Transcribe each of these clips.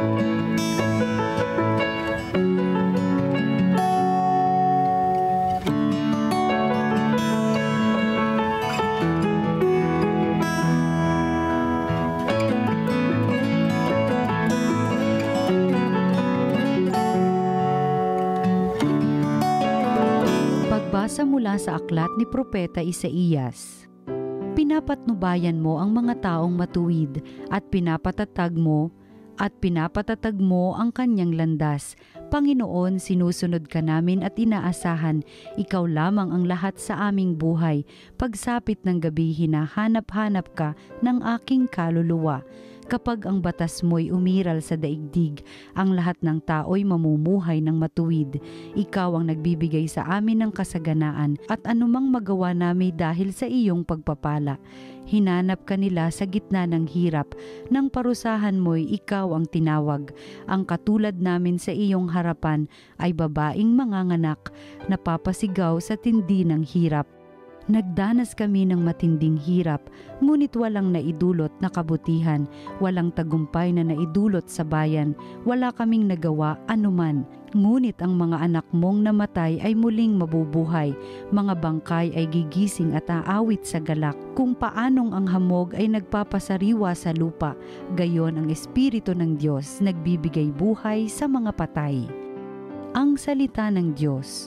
Pagbasa mula sa aklat ni Propeta Isaías. Pinapatnubayan mo ang mga taong matuwid at pinapatatag mo ang kanyang landas. Panginoon, sinusunod ka namin at inaasahan, ikaw lamang ang lahat sa aming buhay. Pagsapit ng gabi, hinahanap-hanap ka ng aking kaluluwa. Kapag ang batas mo'y umiral sa daigdig, ang lahat ng tao'y mamumuhay ng matuwid. Ikaw ang nagbibigay sa amin ng kasaganaan at anumang magawa namin dahil sa iyong pagpapala. Hinanap ka nila sa gitna ng hirap, nang parusahan mo'y ikaw ang tinawag. Ang katulad namin sa iyong harapan ay babaeng manganganak, napapasigaw sa tindi ng hirap. Nagdanas kami ng matinding hirap, ngunit walang naidulot na kabutihan, walang tagumpay na naidulot sa bayan, wala kaming nagawa anuman. Ngunit ang mga anak mong namatay ay muling mabubuhay, mga bangkay ay gigising at aawit sa galak. Kung paanong ang hamog ay nagpapasariwa sa lupa, gayon ang Espiritu ng Diyos nagbibigay buhay sa mga patay. Ang salita ng Diyos.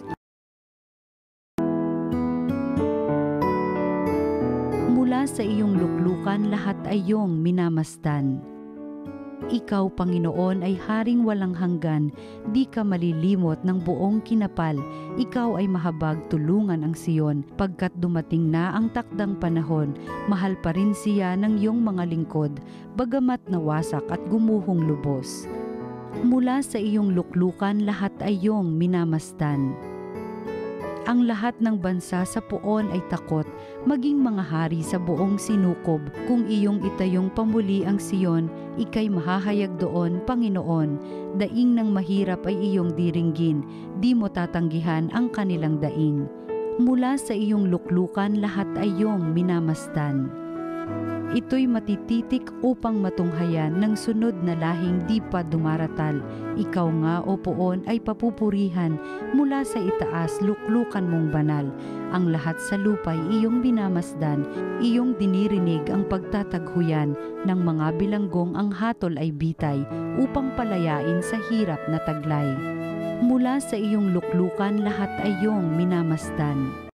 Mula sa iyong luklukan lahat ay iyong minamasdan. Ikaw, Panginoon, ay haring walang hanggan, di ka malilimot ng buong kinapal. Ikaw ay mahabag tulungan ang Siyon, pagkat dumating na ang takdang panahon, mahal pa rin siya ng iyong mga lingkod, bagamat nawasak at gumuhong lubos. Mula sa iyong luklukan lahat ay iyong minamasdan. Ang lahat ng bansa sa puon ay takot, maging mga hari sa buong sinukob. Kung iyong itayong pamuli ang Siyon, ika'y mahahayag doon, Panginoon. Daing ng mahirap ay iyong diringgin, di mo tatanggihan ang kanilang daing. Mula sa iyong luklukan lahat ay iyong minamasdan. Ito'y matititik upang matunghayan ng sunod na lahing di pa dumaratal. Ikaw nga, O Poon, ay papupurihan mula sa itaas, luklukan mong banal. Ang lahat sa lupa'y iyong binamasdan, iyong dinirinig ang pagtataghuyan ng mga bilanggong, ang hatol ay bitay upang palayain sa hirap na taglay. Mula sa iyong luklukan lahat ay iyong minamasdan.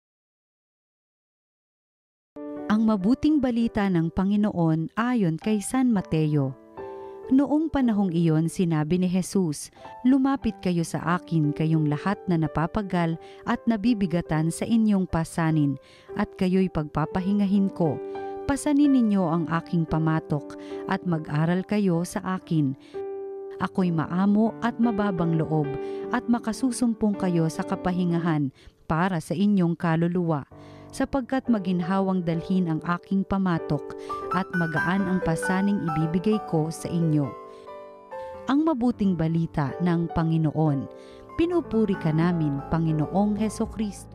Ang mabuting balita ng Panginoon ayon kay San Mateo. Noong panahong iyon sinabi ni Jesus, "Lumapit kayo sa akin, kayong lahat na napapagal at nabibigatan sa inyong pasanin, at kayo'y pagpapahingahin ko. Pasanin ninyo ang aking pamatok at mag-aral kayo sa akin. Ako'y maamo at mababang loob, at makasusumpong kayo sa kapahingahan para sa inyong kaluluwa. Sapagkat maginhawang dalhin ang aking pamatok at magaan ang pasaning ibibigay ko sa inyo." Ang mabuting balita ng Panginoon. Pinupuri ka namin, Panginoong Hesukristo.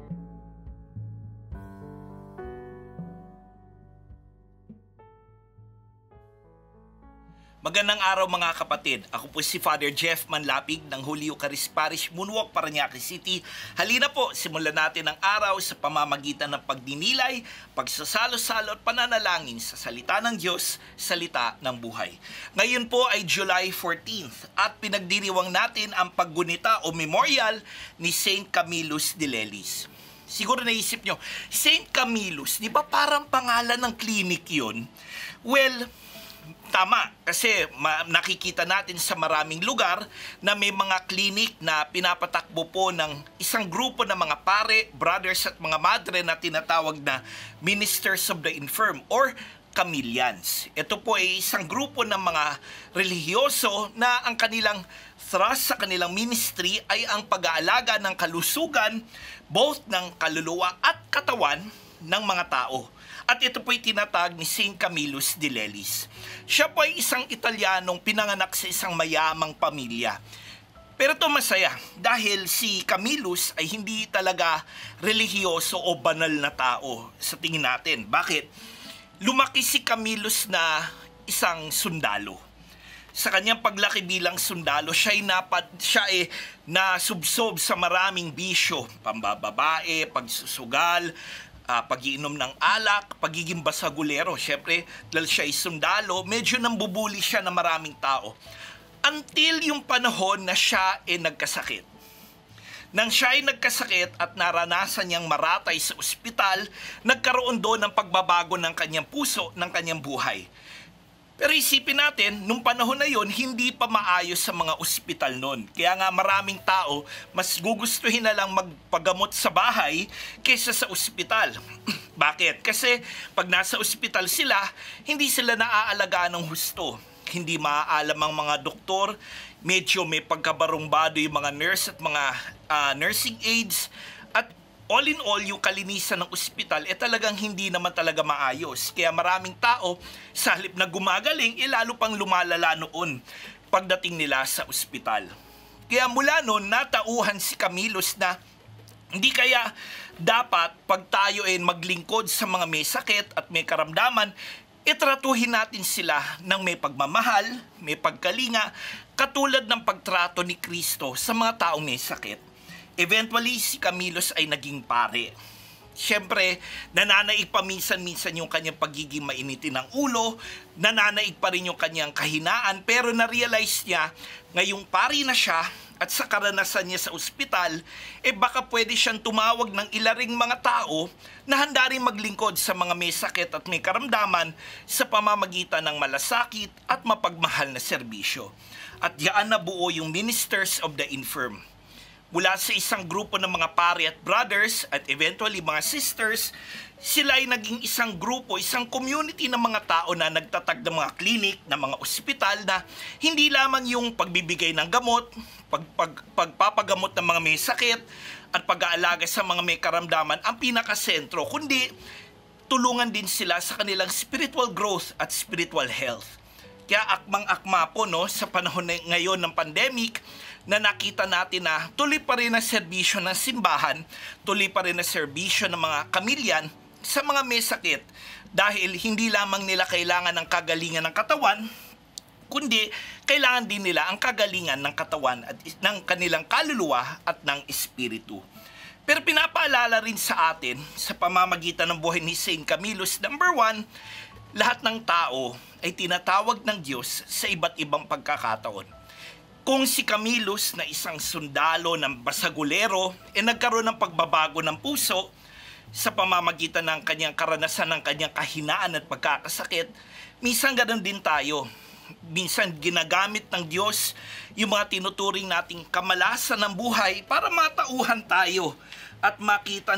Magandang araw mga kapatid. Ako po si Father Jeff Manlapig ng Holy Eucharist Parish, Moonwalk, Parañaque City. Halina po, simulan natin ang araw sa pamamagitan ng pagdinilay, pagsasalo-salo at pananalangin sa salita ng Diyos, salita ng buhay. Ngayon po ay July 14th at pinagdiriwang natin ang paggunita o memorial ni Saint Camillus de Lelis. Siguro naisip nyo, Saint Camillus, di ba parang pangalan ng clinic yun? Well, tama, kasi nakikita natin sa maraming lugar na may mga clinic na pinapatakbo po ng isang grupo ng mga pare, brothers at mga madre na tinatawag na Ministers of the Infirm or Camillans. Ito po ay isang grupo ng mga relihiyoso na ang kanilang thrust sa kanilang ministry ay ang pag-aalaga ng kalusugan both ng kaluluwa at katawan ng mga tao. At ito po'y tinatag ni Saint Camillus de Lelis. Siya po ay isang Italianong pinanganak sa isang mayamang pamilya. Pero ito masaya dahil si Camillus ay hindi talaga relihiyoso o banal na tao sa tingin natin. Bakit? Lumaki si Camillus na isang sundalo. Sa kanyang paglaki bilang sundalo, siya ay nasubsob sa maraming bisyo, pambababae, pagsusugal, pag-iinom ng alak, pagiging basagulero. Siyempre, dahil siya ay sundalo, medyo nambubuli siya ng maraming tao. Until yung panahon na siya ay nagkasakit. Nang siya ay nagkasakit at naranasan niyang maratay sa ospital, nagkaroon doon ng pagbabago ng kanyang puso, ng kanyang buhay. Pero isipin natin, nung panahon na yon, hindi pa maayos sa mga ospital noon. Kaya nga maraming tao, mas gugustuhin na lang magpagamot sa bahay kaysa sa ospital. Bakit? Kasi pag nasa ospital sila, hindi sila naaalagaan ng husto. Hindi maaalam ang mga doktor, medyo may pagkabarumbado yung mga nurse at mga nursing aides, at all in all, yung kalinisan ng ospital, talagang hindi naman talaga maayos. Kaya maraming tao, sa halip na gumagaling, lalo pang lumalala noon pagdating nila sa ospital. Kaya mula noon, natauhan si Camillus na hindi kaya dapat pag tayo ay maglingkod sa mga may sakit at may karamdaman, itratuhin natin sila ng may pagmamahal, may pagkalinga, katulad ng pagtrato ni Kristo sa mga taong may sakit. Eventually, si Camillus ay naging pare. Siyempre, nananaig pa minsan-minsan yung kanyang pagiging mainitin ng ulo, nananaig pa rin yung kanyang kahinaan, pero na-realize niya, ngayong pare na siya, at sa karanasan niya sa ospital, baka pwede siyang tumawag ng ilaring mga tao na handa rin maglingkod sa mga may sakit at may karamdaman sa pamamagitan ng malasakit at mapagmahal na serbisyo. At diyan nabuo yung Ministers of the Infirm. Mula sa isang grupo ng mga pare at brothers at eventually mga sisters, sila ay naging isang grupo, isang community ng mga tao na nagtatag ng mga klinik, ng mga ospital na hindi lamang yung pagbibigay ng gamot, pagpapagamot ng mga may sakit at pag-aalaga sa mga may karamdaman ang pinakasentro, kundi tulungan din sila sa kanilang spiritual growth at spiritual health. Kaya akmang-akma po sa panahon ngayon ng pandemic, na nakita natin na tuloy pa rin ang serbisyo ng simbahan, tuloy pa rin ang serbisyo ng mga kamilyan sa mga may sakit, dahil hindi lamang nila kailangan ng kagalingan ng katawan, kundi kailangan din nila ang kagalingan ng katawan at ng kanilang kaluluwa at ng espiritu. Pero pinapaalala rin sa atin sa pamamagitan ng buhay ni Saint Camillus, number 1, lahat ng tao ay tinatawag ng Diyos sa iba't ibang pagkakataon. Kung si Camillus na isang sundalo ng basagulero nagkaroon ng pagbabago ng puso sa pamamagitan ng kanyang karanasan ng kanyang kahinaan at pagkakasakit, minsan ganoon din tayo. Minsan ginagamit ng Diyos yung mga tinuturing nating kamalasan ng buhay para matauhan tayo at makita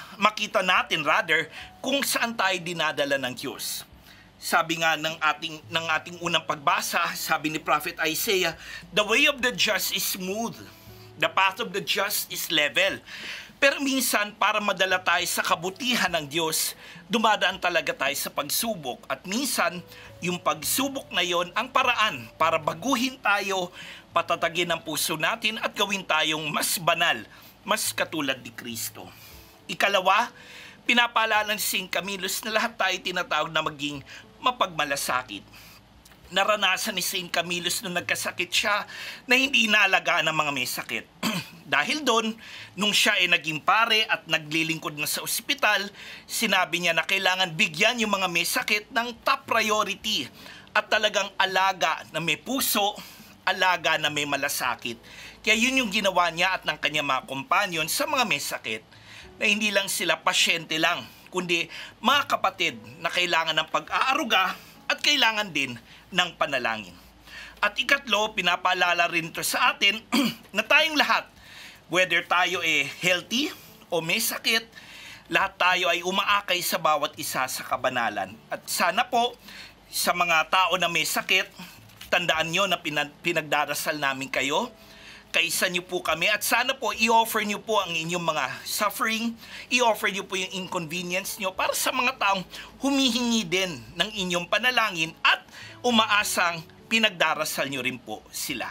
natin kung saan tayo dinadala ng Diyos. Sabi nga ng ating unang pagbasa, sabi ni Prophet Isaiah, "The way of the just is smooth, the path of the just is level." Pero minsan, para madala tayo sa kabutihan ng Diyos, dumadaan talaga tayo sa pagsubok. At minsan, yung pagsubok na yon ang paraan para baguhin tayo, patatagin ang puso natin at gawin tayong mas banal, mas katulad ni Kristo. Ikalawa, pinapaalala ni Saint Camillus na lahat tayo tinatawag na maging mapagmalasakit. Naranasan ni Saint Camillus nung nagkasakit siya na hindi inaalagaan ng mga may sakit. Dahil doon, nung siya ay naging pare at naglilingkod na sa ospital, sinabi niya na kailangan bigyan yung mga may sakit ng top priority at talagang alaga na may puso, alaga na may malasakit. Kaya yun yung ginawa niya at ng kanyang mga kompanyon sa mga may sakit, na hindi lang sila pasyente lang, kundi mga kapatid na kailangan ng pag-aaruga at kailangan din ng panalangin. At ikatlo, pinapaalala rin ito sa atin na tayong lahat, whether tayo healthy o may sakit, lahat tayo ay umaakay sa bawat isa sa kabanalan. At sana po, sa mga tao na may sakit, tandaan nyo na pinagdarasal namin kayo, kaisa niyo po kami, at sana po i-offer niyo po ang inyong mga suffering, i-offer niyo po yung inconvenience niyo para sa mga taong humihingi din ng inyong panalangin at umaasang pinagdarasal niyo rin po sila.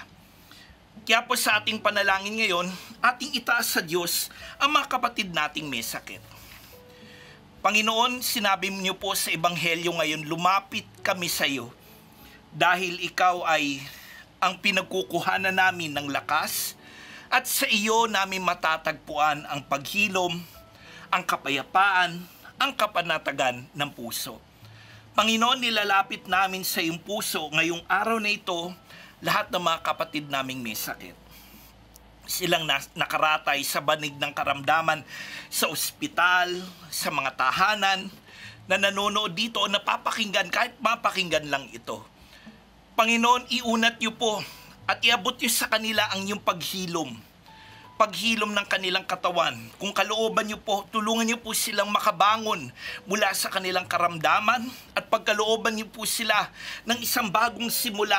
Kaya po sa ating panalangin ngayon, ating itaas sa Diyos ang mga kapatid nating may sakit. Panginoon, sinabi niyo po sa Ebanghelyo ngayon, lumapit kami sa iyo dahil ikaw ay ang pinagkukuhanan namin ng lakas at sa iyo namin matatagpuan ang paghilom, ang kapayapaan, ang kapanatagan ng puso. Panginoon, nilalapit namin sa iyong puso ngayong araw na ito lahat ng mga kapatid naming may sakit. Silang nakaratay sa banig ng karamdaman sa ospital, sa mga tahanan, na nanonood dito o napapakinggan, kahit mapakinggan lang ito. Panginoon, iunat niyo po at iabot niyo sa kanila ang iyong paghilom. Paghilom ng kanilang katawan. Kung kalooban niyo po, tulungan niyo po silang makabangon mula sa kanilang karamdaman at pagkalooban niyo po sila ng isang bagong simula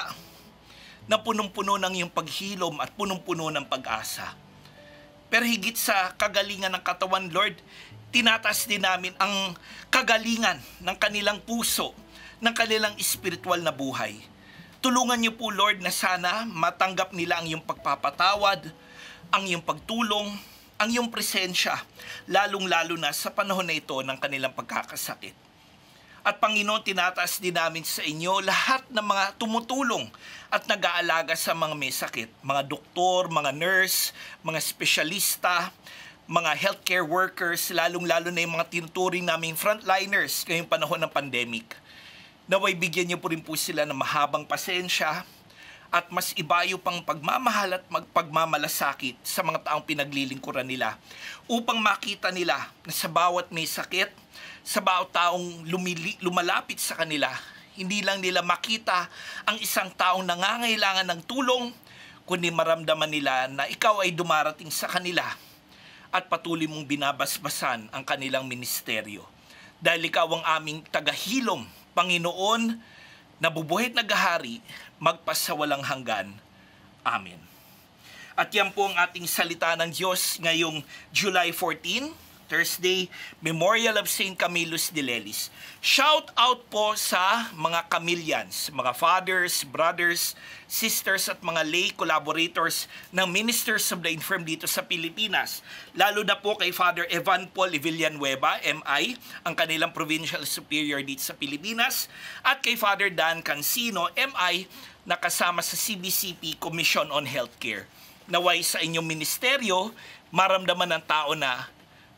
na punong-puno ng iyong paghilom at punong-puno ng pag-asa. Pero higit sa kagalingan ng katawan, Lord, tinatas din namin ang kagalingan ng kanilang puso, ng kanilang espiritual na buhay. Tulungan niyo po, Lord, na sana matanggap nila ang iyong pagpapatawad, ang iyong pagtulong, ang iyong presensya, lalong-lalo na sa panahon na ito ng kanilang pagkakasakit. At Panginoon, tinataas din namin sa inyo lahat ng mga tumutulong at nag-aalaga sa mga may sakit, mga doktor, mga nurse, mga espesyalista, mga healthcare workers, lalong-lalo na yung mga tinuturing naming frontliners ngayong panahon ng pandemic. Naway bigyan niyo po rin po sila ng mahabang pasensya at mas ibayo pang pagmamahal at pagmamalasakit sa mga taong pinaglilingkuran nila upang makita nila na sa bawat may sakit, sa bawat taong lumalapit sa kanila, hindi lang nila makita ang isang taong nangangailangan ng tulong, kundi maramdaman nila na ikaw ay dumarating sa kanila at patuloy mong binabasbasan ang kanilang ministeryo. Dahil ikaw ang aming tagahilom, Panginoon, na bubuhay at naghahari, magpasawalang hanggan. Amen. At yan po ang ating salita ng Diyos ngayong July 14, Thursday, Memorial of St. Camillus de Lelis. Shout out po sa mga Camillians, mga fathers, brothers, sisters at mga lay collaborators ng Ministers of the Infirm dito sa Pilipinas. Lalo na po kay Father Evan Paul Villanueva, MI, ang kanilang Provincial Superior dito sa Pilipinas, at kay Father Dan Cancino, MI, na kasama sa CBCP Commission on Healthcare. Naway sa inyong ministeryo, maramdaman ng tao na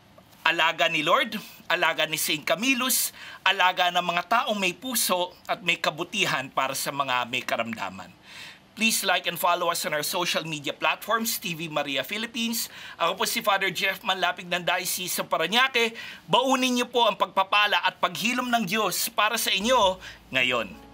alaga ni Lord, alaga ni St. Camillus, alaga ng mga taong may puso at may kabutihan para sa mga may karamdaman. Please like and follow us on our social media platforms, TV Maria Philippines. Ako po si Father Jeff Manlapig ng Diocese of Parañaque. Baunin niyo po ang pagpapala at paghilom ng Diyos para sa inyo ngayon